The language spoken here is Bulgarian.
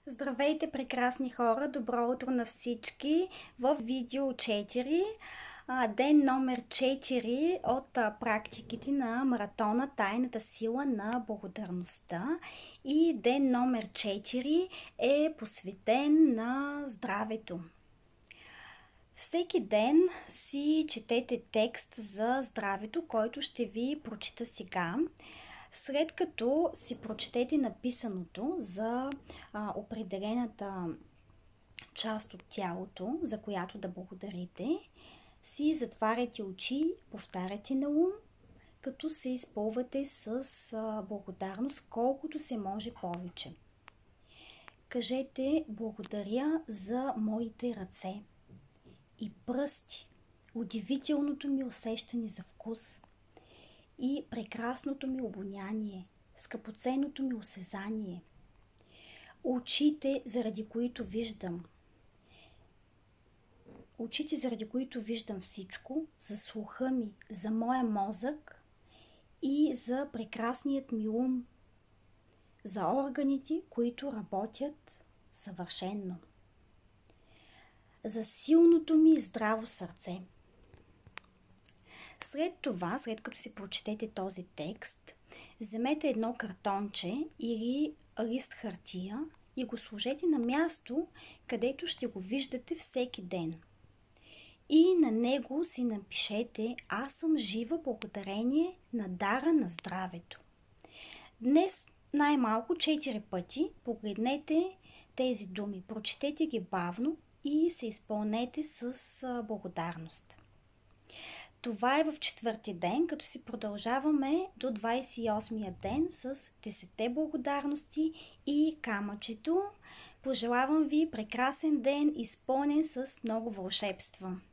Здравейте, прекрасни хора! Добро утро на всички! В видео 4, ден номер 4 от практиките на маратона Тайната сила на благодарността. И ден номер 4 е посветен на здравето. Всеки ден си четете текст за здравето, който ще ви прочита сега. След като си прочетете написаното за определената част от тялото, за която да благодарите, си затваряте очи, повтаряте на ум, като се изпълвате с благодарност колкото се може повече. Кажете: благодаря за моите ръце и пръсти, удивителното ми усещане за вкус и прекрасното ми обоняние, скъпоценното ми осезание, очите, заради които виждам. Очите, заради които виждам всичко, за слуха ми, за моя мозък и за прекрасният ми ум, за органите, които работят съвършенно, за силното ми здраво сърце. След това, след като си прочетете този текст, вземете едно картонче или лист хартия и го сложете на място, където ще го виждате всеки ден. И на него си напишете: аз съм жива благодарение на дара на здравето. Днес най-малко 4 пъти погледнете тези думи, прочетете ги бавно и се изпълнете с благодарност. Това е в 4-ти ден, като си продължаваме до 28-я ден с 10-те благодарности и камъчето. Пожелавам ви прекрасен ден, изпълнен с много вълшебства!